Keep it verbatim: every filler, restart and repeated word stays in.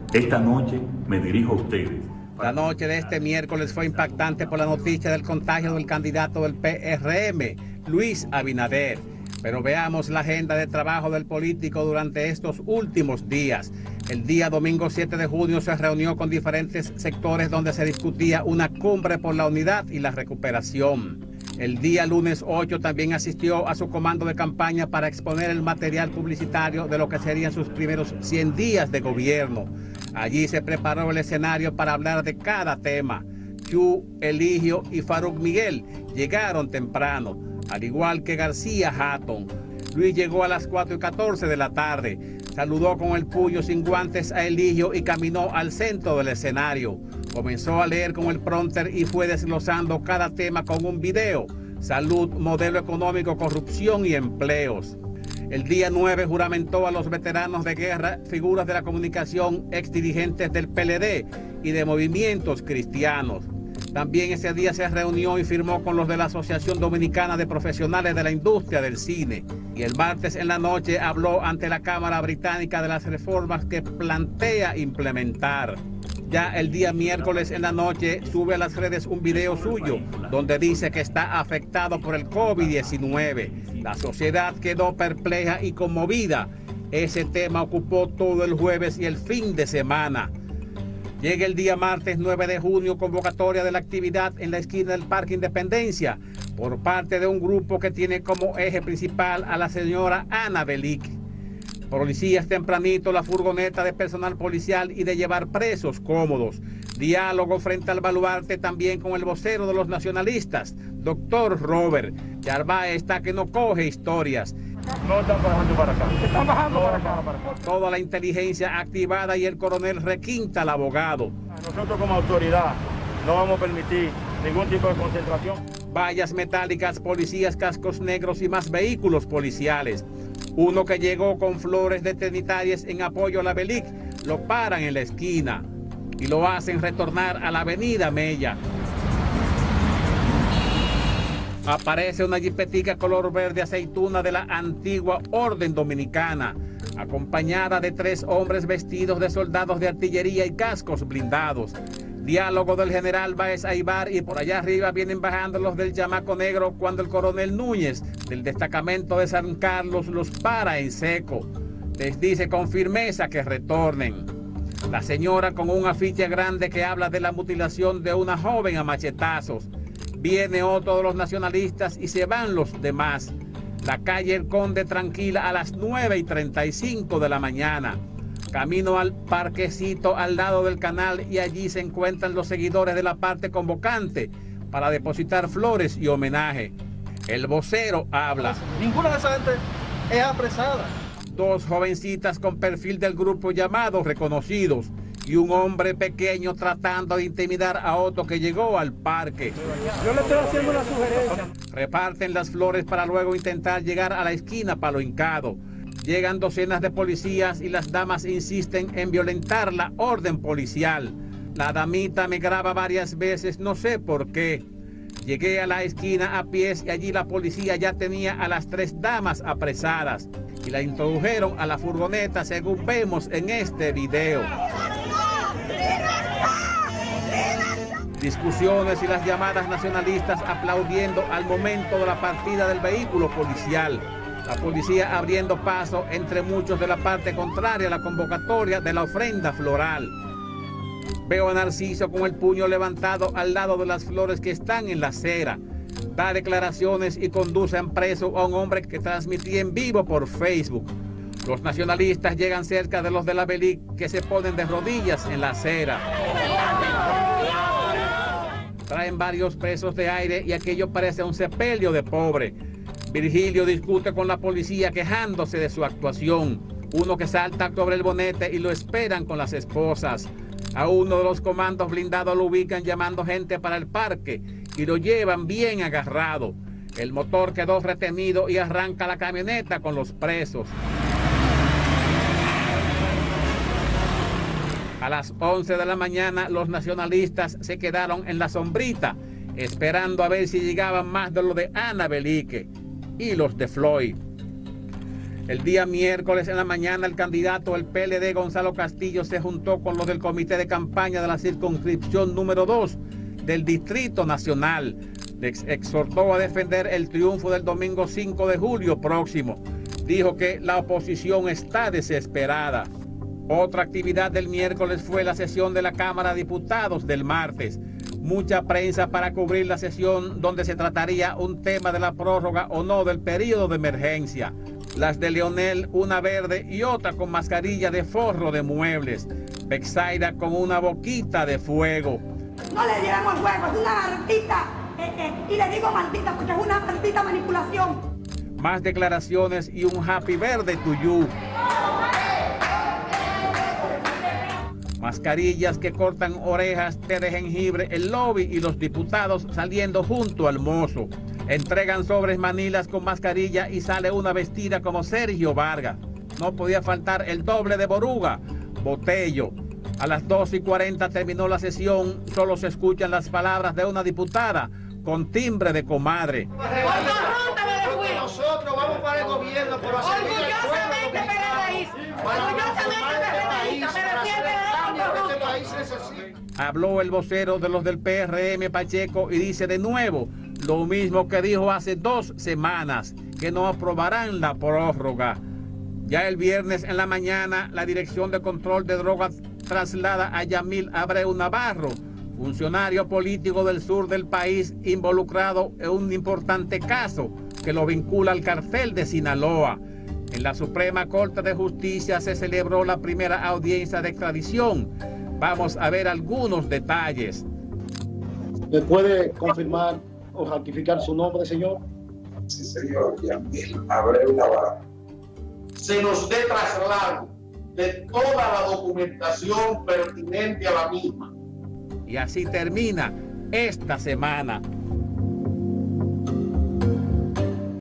Esta noche me dirijo a ustedes. La noche de este miércoles fue impactante por la noticia del contagio del candidato del P R M, Luis Abinader. Pero veamos la agenda de trabajo del político durante estos últimos días. El día domingo siete de junio se reunió con diferentes sectores donde se discutía una cumbre por la unidad y la recuperación. El día lunes ocho también asistió a su comando de campaña para exponer el material publicitario de lo que serían sus primeros cien días de gobierno. Allí se preparó el escenario para hablar de cada tema. Chu, Eligio y Farouk Miguel llegaron temprano, al igual que García Hatton. Luis llegó a las cuatro y catorce de la tarde. Saludó con el puño sin guantes a Eligio y caminó al centro del escenario. Comenzó a leer con el prompter y fue desglosando cada tema con un video. Salud, modelo económico, corrupción y empleos. El día nueve juramentó a los veteranos de guerra, figuras de la comunicación, exdirigentes del P L D y de movimientos cristianos. También ese día se reunió y firmó con los de la Asociación Dominicana de Profesionales de la Industria del Cine. Y el martes en la noche habló ante la Cámara Británica de las reformas que plantea implementar. Ya el día miércoles en la noche sube a las redes un video suyo donde dice que está afectado por el COVID diecinueve. La sociedad quedó perpleja y conmovida. Ese tema ocupó todo el jueves y el fin de semana. Llega el día martes nueve de junio, convocatoria de la actividad en la esquina del Parque Independencia por parte de un grupo que tiene como eje principal a la señora Ana Belic. Policías tempranito, la furgoneta de personal policial y de llevar presos cómodos. Diálogo frente al baluarte también con el vocero de los nacionalistas, doctor Robert. Yarbae está que no coge historias. No están bajando para acá. Están bajando para acá, para acá. Toda la inteligencia activada y el coronel requinta al abogado. Nosotros como autoridad no vamos a permitir ningún tipo de concentración. Vallas metálicas, policías, cascos negros y más vehículos policiales. Uno que llegó con flores de trinitarias en apoyo a la Belic, lo paran en la esquina y lo hacen retornar a la avenida Mella. Aparece una jipetica color verde aceituna de la antigua Orden Dominicana, acompañada de tres hombres vestidos de soldados de artillería y cascos blindados. Diálogo del general Báez Aybar y por allá arriba vienen bajando los del Chamaco Negro cuando el coronel Núñez del destacamento de San Carlos los para en seco. Les dice con firmeza que retornen. La señora con un afiche grande que habla de la mutilación de una joven a machetazos. Viene otro de los nacionalistas y se van los demás. La calle El Conde tranquila a las nueve y treinta y cinco de la mañana. Camino al parquecito al lado del canal y allí se encuentran los seguidores de la parte convocante para depositar flores y homenaje. El vocero habla. Ninguna de esa gente es apresada. Dos jovencitas con perfil del grupo llamado Reconocidos y un hombre pequeño tratando de intimidar a otro que llegó al parque. Yo le estoy haciendo una sugerencia. Reparten las flores para luego intentar llegar a la esquina Palo Hincado. Llegan docenas de policías y las damas insisten en violentar la orden policial. La damita me graba varias veces, no sé por qué. Llegué a la esquina a pies y allí la policía ya tenía a las tres damas apresadas y la introdujeron a la furgoneta según vemos en este video. Discusiones y las llamadas nacionalistas aplaudiendo al momento de la partida del vehículo policial. La policía abriendo paso entre muchos de la parte contraria a la convocatoria de la ofrenda floral. Veo a Narciso con el puño levantado al lado de las flores que están en la acera. Da declaraciones y conducen preso a un hombre que transmitía en vivo por Facebook. Los nacionalistas llegan cerca de los de la Belic que se ponen de rodillas en la acera. Traen varios presos de aire y aquello parece un sepelio de pobre. Virgilio discute con la policía quejándose de su actuación. Uno que salta sobre el bonete y lo esperan con las esposas. A uno de los comandos blindados lo ubican llamando gente para el parque y lo llevan bien agarrado. El motor quedó retenido y arranca la camioneta con los presos. A las once de la mañana los nacionalistas se quedaron en la sombrita esperando a ver si llegaban más de los de Ana Belique y los de Floyd. El día miércoles en la mañana, el candidato del P L D, Gonzalo Castillo, se juntó con los del comité de campaña de la circunscripción número dos del Distrito Nacional. Les exhortó a defender el triunfo del domingo cinco de julio próximo. Dijo que la oposición está desesperada. Otra actividad del miércoles fue la sesión de la Cámara de Diputados del martes. Mucha prensa para cubrir la sesión donde se trataría un tema de la prórroga o no del periodo de emergencia. Las de Leonel, una verde y otra con mascarilla de forro de muebles. Bexaida con una boquita de fuego. No le llevemos el juego, es una maldita, eh, eh, y le digo maldita porque es una maldita manipulación. Más declaraciones y un happy birthday to you. Mascarillas que cortan orejas, té de jengibre, el lobby y los diputados saliendo junto al mozo. Entregan sobres manilas con mascarilla y sale una vestida como Sergio Vargas. No podía faltar el doble de Boruga, Botello. A las dos y cuarenta terminó la sesión, solo se escuchan las palabras de una diputada con timbre de comadre. Nosotros vamos para el gobierno, pero a servir al pueblo dominicano. Habló el vocero de los del P R M, Pacheco, y dice de nuevo lo mismo que dijo hace dos semanas, que no aprobarán la prórroga. Ya el viernes en la mañana, la Dirección de Control de Drogas traslada a Yamil Abreu Navarro, funcionario político del sur del país involucrado en un importante caso que lo vincula al cartel de Sinaloa. En la Suprema Corte de Justicia se celebró la primera audiencia de extradición. Vamos a ver algunos detalles. ¿Me puede confirmar o ratificar su nombre, señor? Sí, señor, Yamil Abreu Navarro. Se nos dé traslado de toda la documentación pertinente a la misma. Y así termina esta semana.